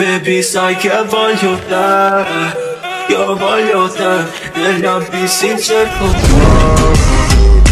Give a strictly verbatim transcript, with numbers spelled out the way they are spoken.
Baby sai che voglio te, io voglio te, negli abissi cerco te.